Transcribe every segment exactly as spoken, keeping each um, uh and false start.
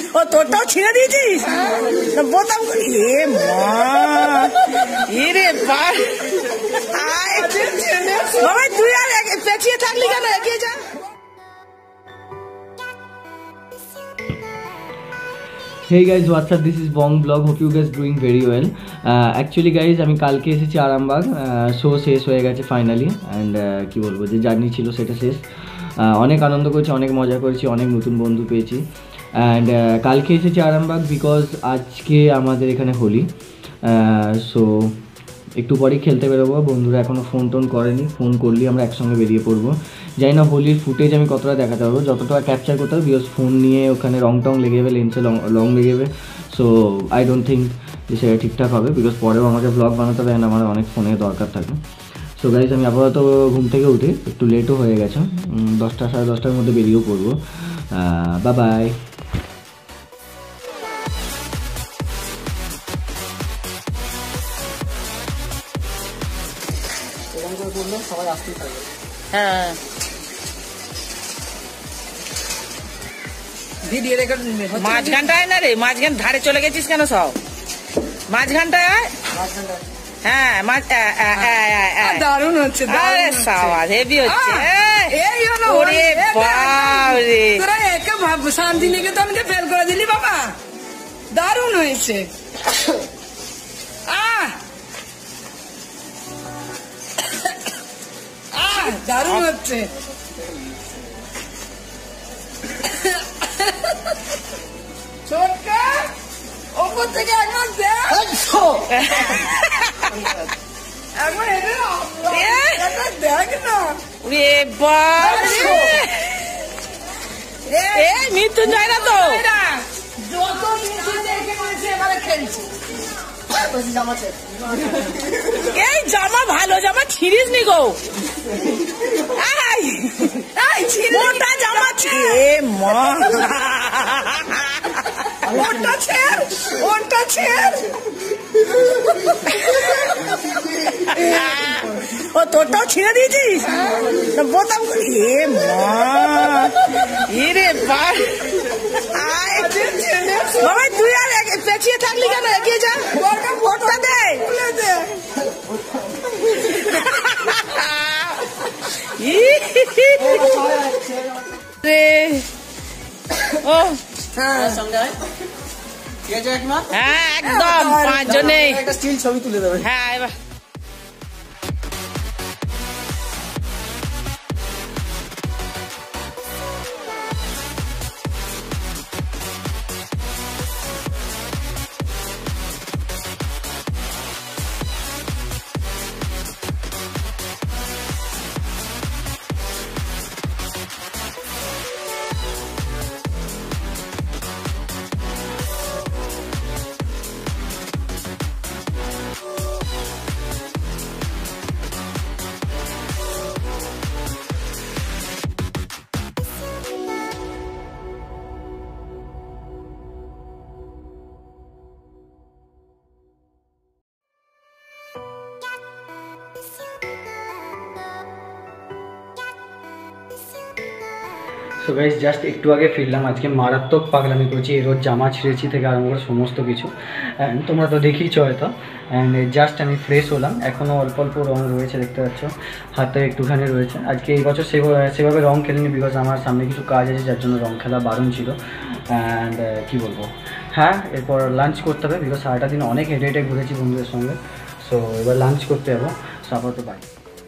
ও তোরটাও ছিঁড়ে দিয়েছিস বোতাম এ মা রে বাবা তুই আর পেঁচিয়ে থাকলি কেন এগিয়ে যা। Hey guys, what's up? This is Bong Vlog. Hope you guys doing very well. Uh, actually guys, আমি কালকে এসেছি আরামবাগ, শো শেষ হয়ে গেছে ফাইনালি অ্যান্ড কি বলবো যে জার্নি ছিল সেটা শেষ। অনেক আনন্দ করেছি, অনেক মজা করেছি, অনেক নতুন বন্ধু পেয়েছি অ্যান্ড কালকে এসেছি আরামবাগ বিকজ আজকে আমাদের এখানে হোলি। সো একটু পরেই খেলতে বেরোবো, বন্ধুরা এখনও ফোন টোন করেনি, ফোন করলেই আমরা একসঙ্গে বেরিয়ে পড়বো। জানি না হোলির ফুটেজ আমি কতটা দেখাতে পারবো, যতটা ক্যাপচার করতে হবে বিকজ ফোন নিয়ে ওখানে রং টং লেগে যাবে, লেন্সে লং লং লেগে যাবে। সো আই ডোন্ট থিঙ্ক যে সেটা ঠিকঠাক হবে বিকজ পরেও আমাকে ব্লগ বানাতে হবে অ্যান্ড আমার অনেক ফোনের দরকার থাকে। সো গাইজ আমি আপাতত ঘুম থেকে উঠি, একটু লেটও হয়ে গেছে, দশটা সাড়ে দশটার মধ্যে বেরিয়েও পড়বো। Bye bye. সবাই আসতেই থাকবে। হ্যাঁ মাঝখানটায় না রে, মাঝখান ধারে চলে গেছিস কেন সব? মাঝখানটায় হ্যাঁ দারুণ হচ্ছে, হেভি হচ্ছে। শান্তিনিকেতনকে ফেল করে দিলি বাবা, দারুণ হয়েছে। দারুণ হচ্ছে। ছোটকা ওপর থেকে একবার দেখ, দেখ না মৃত্যুঞ্জয় না তো যত এবারে খেলছি। এই জামা ভালো জামা ছিঁড়িস নি গো, মোটা জামা ছিঁড়ে মা ওটা ছেড় ওটা ছেড়। ও তোরটাও ছিঁড়ে দিয়েছিস বোতাম এ মা রে বাবা তুই আর পেঁচিয়ে থাকলি কেন এগিয়ে যা, ভোটটা দে। ও হ্যাঁ একদম পাঁচজনে একটা স্টিল ছবি তুলে দেবে। হ্যাঁ এবার সো গাইজ জাস্ট একটু আগে ফিরলাম, আজকে মারাত্মক পাগলামি করছি, এই রোজ জামা ছিঁড়েছি থেকে আরম্ভ করে সমস্ত কিছু অ্যান্ড তোমরা তো দেখেইছো হয়তো। অ্যান্ড জাস্ট আমি ফ্রেশ হলাম, এখনও অল্প অল্প রঙ রয়েছে দেখতে পাচ্ছ, হাতে একটুখানি রয়েছে। আজকে এই বছর সেভাবে রঙ খেলিনি বিকজ আমার সামনে কিছু কাজ আছে যার জন্য রঙ খেলা বারণ ছিল। অ্যান্ড কী বলবো, হ্যাঁ এরপর লাঞ্চ করতে হবে বিকজ সারাটা দিন অনেক হেঁটে হেঁটে ঘুরেছি বন্ধুদের সঙ্গে। সো এবার লাঞ্চ করতে যাবো, সো আপাতত বাই।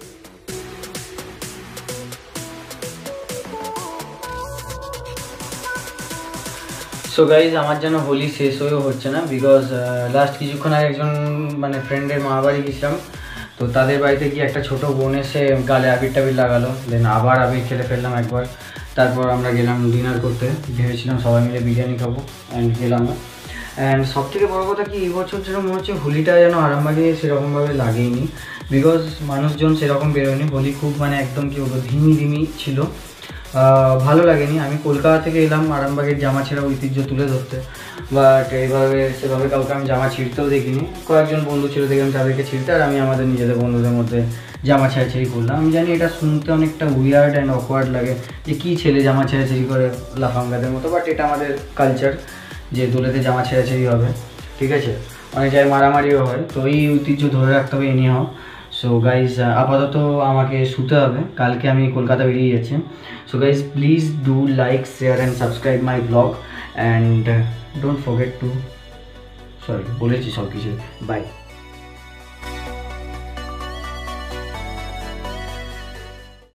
সো গাইজ আমার যেন হোলি শেষ হয়েও হচ্ছে না বিকজ লাস্ট কিছুক্ষণ আগে একজন মানে ফ্রেন্ডের মা বাড়ি গেছিলাম, তো তাদের বাড়িতে গিয়ে একটা ছোটো বোন এসে গালে আবির টাবির লাগালো, দেন আবার আবির খেলে ফেললাম একবার। তারপর আমরা গেলাম ডিনার করতে, ভেবেছিলাম সবাই মিলে বিরিয়ানি খাবো অ্যান্ড গেলাম না। অ্যান্ড সবথেকে বড়ো কথা কি এই বছর যেন মনে হচ্ছে হোলিটা যেন আরামবাগে সেরকমভাবে লাগেইনি বিকজ মানুষজন সেরকম বেরোয়নি, হোলি খুব মানে একদম কী বলবো ধিমি ধিমি ছিল, ভালো লাগেনি। আমি কলকাতা থেকে এলাম আরামবাগের জামা ছেঁড়া ঐতিহ্য তুলে ধরতে, বাট এইভাবে সেভাবে কাউকে আমি জামা ছিঁড়তেও দেখিনি। কয়েকজন বন্ধু ছিল দেখলাম তাদেরকে ছিঁড়তে, আর আমি আমাদের নিজেদের বন্ধুদের মধ্যে জামা ছেঁড়াছেড়ি করলাম। আমি জানি এটা শুনতে অনেকটা উইয়ার্ড অ্যান্ড অকওয়ার্ড লাগে যে কী ছেলে জামা ছেঁড়াছেড়ি করে লাফাঙ্গাদের মতো, বাট এটা আমাদের কালচার যে দোলেতে জামা ছেঁড়াছেড়ি হবে, ঠিক আছে, অনেক জায়গায় মারামারিও হয়, তো এই ঐতিহ্য ধরে রাখতে হবে এনি হাও। সো গাইজ আপাতত আমাকে শুতে হবে, কালকে আমি কলকাতা বেরিয়ে যাচ্ছি। So guys please do like, share and subscribe my vlog and don't forget to, sorry বলেছি সব কিছু, বাই।